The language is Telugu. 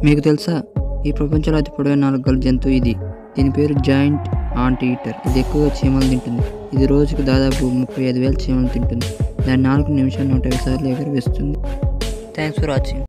మీకు తెలుసా, ఈ ప్రపంచంలో అతి పొడవైన 4 కాళ్ళ జంతువు ఇది. దీని పేరు జాయింట్ ఆంట్ ఈటర్. ఇది ఎక్కువగా చీమలు తింటుంది. ఇది రోజుకు దాదాపు 35,000 చీమలు తింటుంది. దాని 4 నిమిషాలు 150 సార్లు ఎగరవేస్తుంది. Thanks for watching.